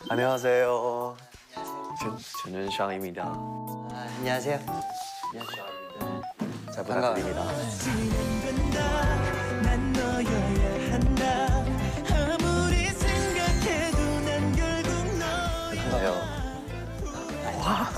안녕하세요. 전현상입니다. 안녕하세요. 잘 부탁드립니다. 안녕하세요. 와,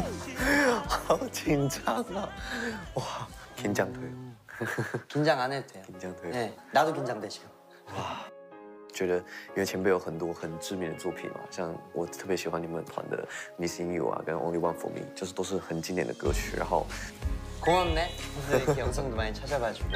긴장아. 와, 긴장돼요. 긴장 안 해도 돼요. 긴장돼요. 네, 나도 긴장돼 지금. 觉得因为前辈有很多很知名的作品嘛，像我特别喜欢你们团的《Missing You》啊，跟《Only One for Me》，就是都是很经典的歌曲。然后 고맙네. 오늘 이렇게 영상도 많이 찾아봐주고.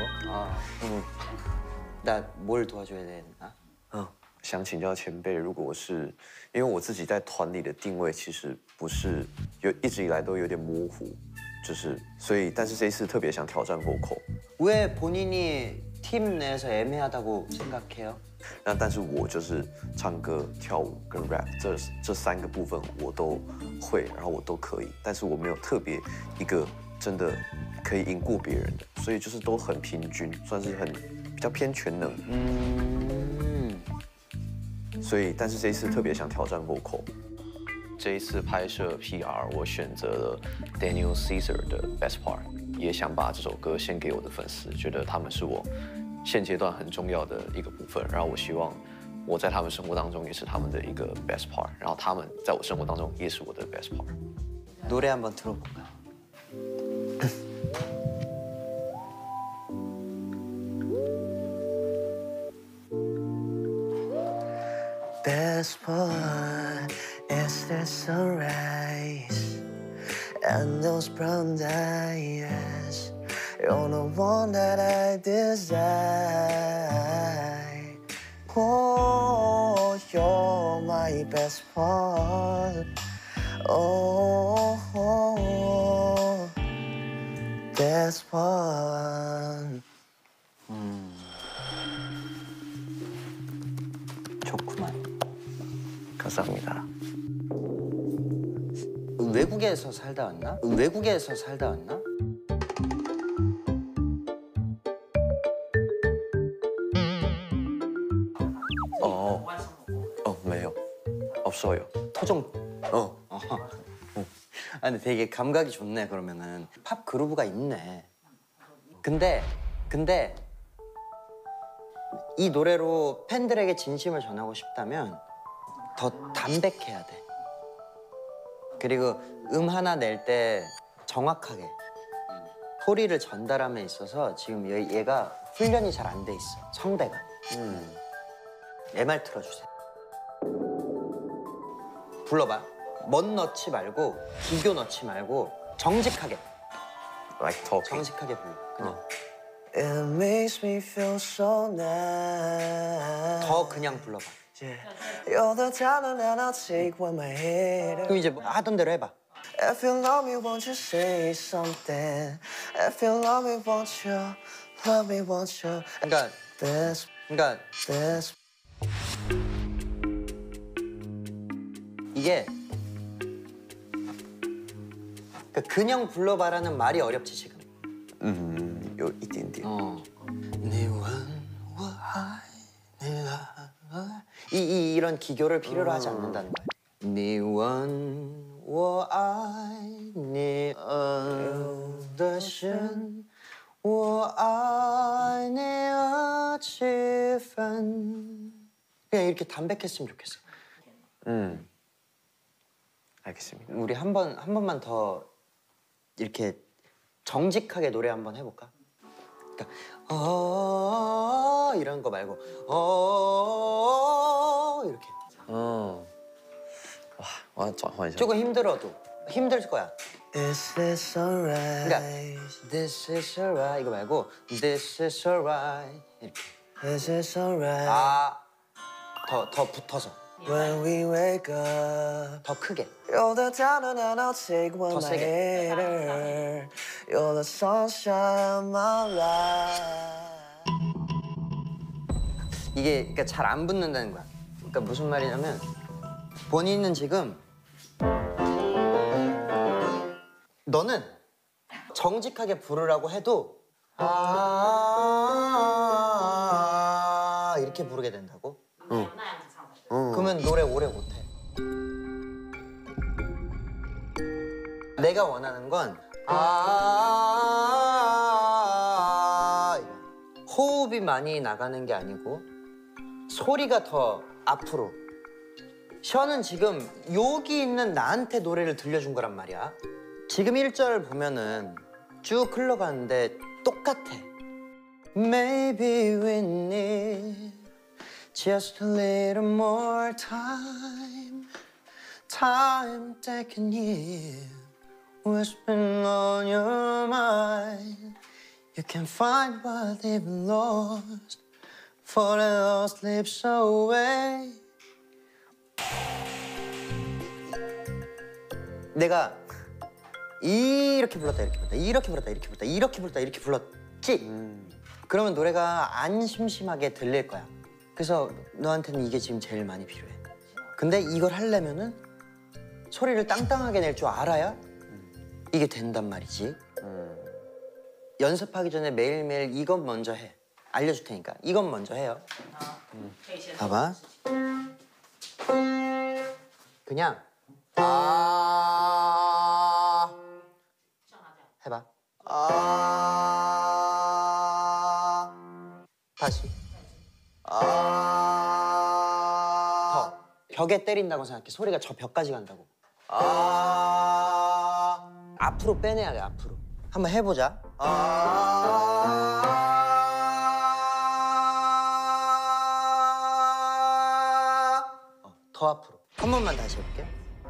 나 뭘 도와줘야 되나? 想请教前辈，如果是因为我自己在团里的定位其实不是一直以来都有点模糊，就是所以但是这一次特别想挑战 vocal。 왜 본인이 팀 내에서 애매하다고 생각해요? 那但是我就是唱歌、跳舞跟 rap 这三个部分我都会，然后我都可以，但是我没有特别一个真的可以赢过别人的，所以就是都很平均，算是比较偏全能。所以但是这一次特别想挑战 vocal。 这一次拍摄 PR， 我选择了 Daniel Caesar 的 Best Part， 也想把这首歌献给我的粉丝，觉得他们是我现阶段很重要的一个部分，然后我希望我在他们生活当中也是他们的一个 best part， 然后他们在我生活当中也是我的 best part。 노래 한번 들어볼까? Best part is the sunrise and those brown eyes. You're the one that I desire. Oh, you're my best part. Oh, best part. 좋구만. 감사합니다. 외국에서 살다 왔나? 외국에서 살다 왔나? 没有，없어요. 토종. 아, 근데 되게 감각이 좋네. 그러면은 팝 그루브가 있네. 근데 이 노래로 팬들에게 진심을 전하고 싶다면 더 담백해야 돼. 그리고 하나 낼 때 정확하게 소리를 전달함에 있어서 지금 얘가 훈련이 잘 안 돼 있어. 성대가. 내 말 틀어주세요. 불러봐. 멋 넣지 말고 기교 넣지 말고 정직하게. Like talking. 정직하게 불러. 그냥. It makes me feel so nice. 더 그냥 불러봐. Yeah. You're the talent that I'll take when my head. 그럼 이제 뭐 하던 대로 해봐. If you love me, won't you say something? If you love me, won't you? Love me, won't you? 그러니까 Best, best. 이게 그냥 불러봐라는 말이 어렵지 지금. 有一点点。 이런 기교를 필요로 하지 않는다는 거야. 你问我爱你的深，我爱你的气氛. 그냥 이렇게 담백했으면 좋겠어. 알겠습니다. 우리 한 번만 더 이렇게 정직하게 노래 한번 해볼까? 그러니까 이런 거 말고 이렇게. 와, 转换一下。 조금 힘들어도 힘들 거야. Is this alright? 그러니까 This is alright 이거 말고 This is alright 이렇게. Is this alright? 더 붙어서. When we wake up, 더 크게. you're the talent that I'll take when 더 my 세게. head hurts. You're the sunshine of my life. 이게 그러니까 잘 안 붙는다는 거야. 그러니까 무슨 말이냐면 본인은 지금 너는 정직하게 부르라고 해도 이렇게 부르게 된다고? 그러면 노래 오래 못해. 내가 원하는 건 호흡이 많이 나가는 게 아니고 소리가 더 앞으로. 션은 지금 여기 있는 나한테 노래를 들려준 거란 말이야. 지금 1절 보면은 쭉 흘러가는데 똑같아. Maybe we need just a little more time. Time that can heal what's been on your mind. You can find what they've lost for the lost slips away. 내가 이렇게 불렀다 이렇게 불렀다 이렇게 불렀다 이렇게 불렀다 이렇게 불렀다 이렇게 불렀지. 그러면 노래가 안 심심하게 들릴 거야. 그래서 너한테는 이게 지금 제일 많이 필요해. 근데 이걸 하려면은 소리를 땅땅하게 낼 줄 알아야 이게 된단 말이지. 연습하기 전에 매일매일 이건 먼저 해. 알려줄 테니까 이건 먼저 해요. 봐봐. 그냥 해봐. 다시. 더. 벽에 때린다고 생각해. 소리가 저 벽까지 간다고. 앞으로 빼내야 돼. 앞으로. 한번 해보자. 더 앞으로. 한 번만 다시 해볼게.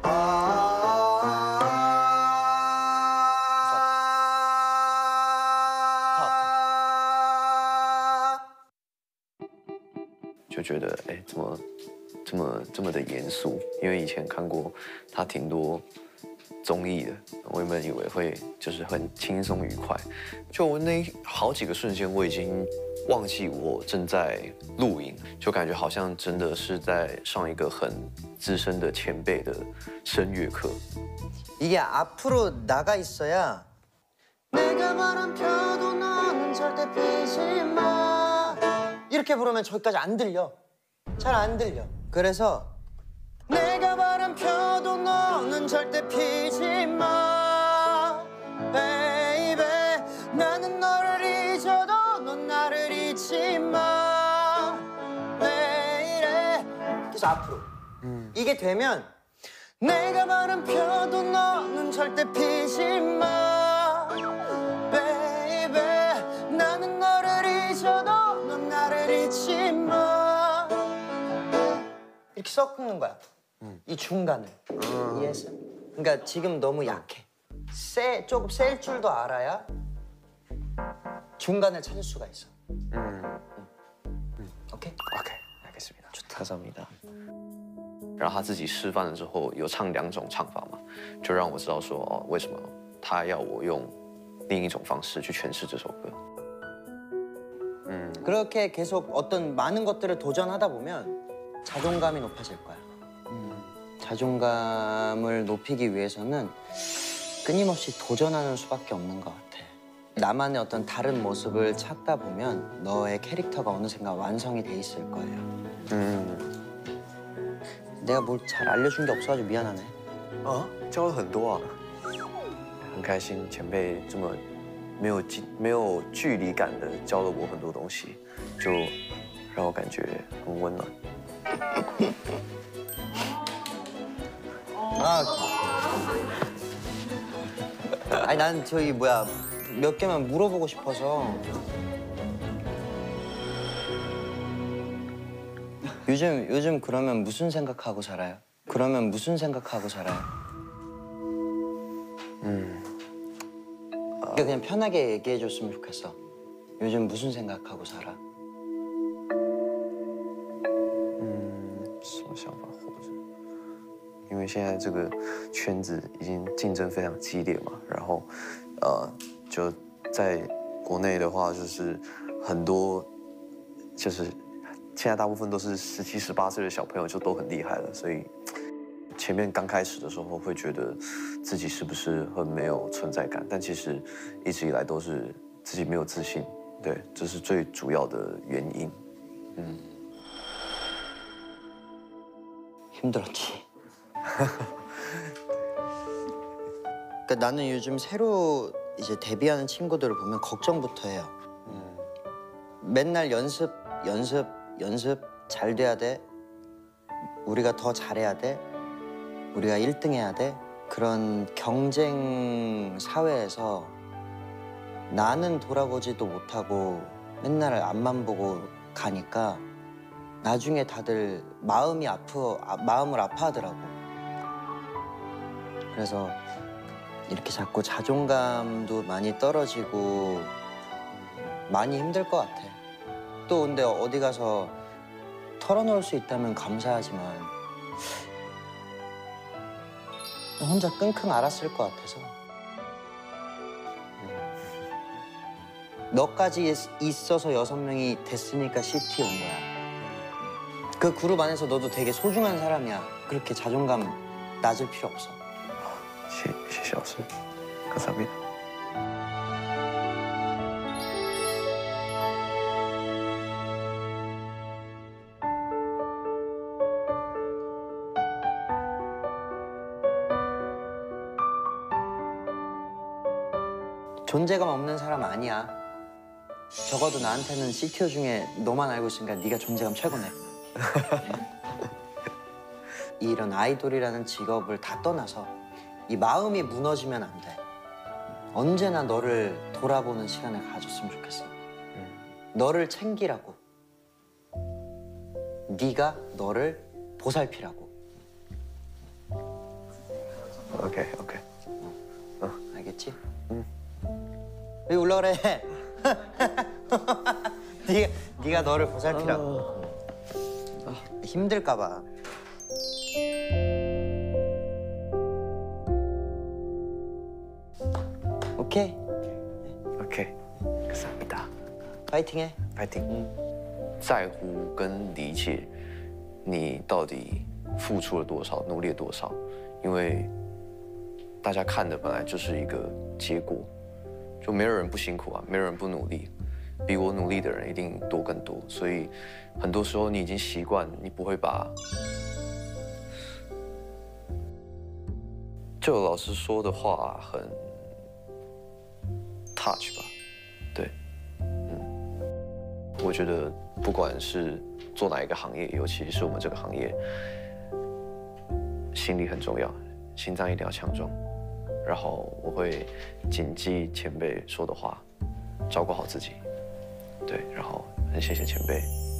就觉得哎，怎么这么的严肃？因为以前看过他挺多综艺的，我原本以为会就是很轻松愉快，就那好几个瞬间我已经忘记我正在录影，就感觉好像真的是在上一个很资深的前辈的声乐课。 이게 앞으로 나가 있어야 내가 바람 펴도 너는 절대 피지 마. 이렇게 부르면 저기까지 안 들려. 잘 안 들려. 그래서 내가 바람 펴도 너는 절대 피지 마. Baby 나는 너를 잊어도 넌 나를 잊지 마. 왜 이래. 그래서 앞으로. 이게 되면 내가 바람 펴도 너는 절대 피지 마. Baby 나는 너를 잊어도 넌 나를 잊지 마. 이렇게 섞는 거야. 이 중간을. 이해했어? 그러니까 지금 너무 약해. 조금 셀 줄도 알아야 중간을 찾을 수가 있어. 오케이? OK， 알겠습니다. 좋다. 감사합니다. 然后他自己示范了之后，有唱2种唱法嘛，就让我知道说哦，为什么他要我用另一种方式去诠释这首歌。 그렇게 계속 어떤 많은 것들을 도전하다 보면 자존감이 높아질 거야. 자존감을 높이기 위해서는 끊임없이 도전하는 수밖에 없는 것 같아. 나만의 어떤 다른 모습을 찾다 보면 너의 캐릭터가 어느샌가 완성이 돼 있을 거예요. 내가 뭘 잘 알려준 게 없어가지고 미안하네. 教了很多啊，很开心前辈这么没有距离感的教了我很多东西，就让我感觉很温暖。 아니 난 저기 뭐야 몇 개만 물어보고 싶어서. 요즘 그러면 무슨 생각하고 살아요? 그러면 무슨 생각하고 살아요? 그냥 편하게 얘기해줬으면 좋겠어. 요즘 무슨 생각하고 살아? 什么想法活着？因为现在这个圈子已经竞争非常激烈嘛，然后就在国内的话，就是很多就是现在大部分都是17、18岁的小朋友，就都很厉害了，所以前面刚开始的时候会觉得自己是不是很没有存在感，但其实一直以来都是自己没有自信，对，这是最主要的原因。 힘들었지. 그러니까 나는 요즘 새로 이제 데뷔하는 친구들을 보면 걱정부터 해요. 맨날 연습 잘 돼야 돼. 우리가 더 잘해야 돼. 우리가 1등 해야 돼. 그런 경쟁 사회에서 나는 돌아보지도 못하고 맨날 앞만 보고 가니까 나중에 다들 마음을 아파하더라고. 그래서 이렇게 자꾸 자존감도 많이 떨어지고 많이 힘들 것 같아. 또 근데 어디 가서 털어놓을 수 있다면 감사하지만 혼자 끙끙 앓았을 것 같아서. 너까지 있어서 6명이 됐으니까 CT 온 거야. 그 그룹 안에서 너도 되게 소중한 사람이야. 그렇게 자존감 낮을 필요 없어. 谢谢老师，감사합니다。 존재감 없는 사람 아니야. 적어도 나한테는 CTO 중에 너만 알고 있으니까 네가 존재감 최고네. 이런 아이돌이라는 직업을 다 떠나서 이 마음이 무너지면 안 돼. 언제나 너를 돌아보는 시간을 가졌으면 좋겠어. 너를 챙기라고. 네가 너를 보살피라고. OK OK， 알겠지? 왜 올라 그래? 네가 너를 보살피라고. 힘들까 봐. 오케이. OK， 감사합니다。 파이팅해. 파이팅。在乎跟理解你到底付出了多少，努力了多少，因为大家看的本来就是一个结果，就没有人不辛苦啊，没有人不努力，比我努力的人一定多更多，所以很多时候你已经习惯，你不会把。就老师说的话很 touch 吧，对，我觉得不管是做哪一个行业，尤其是我们这个行业，心理很重要，心脏一定要强壮。然后我会谨记前辈说的话，照顾好自己。对，然后很谢谢前辈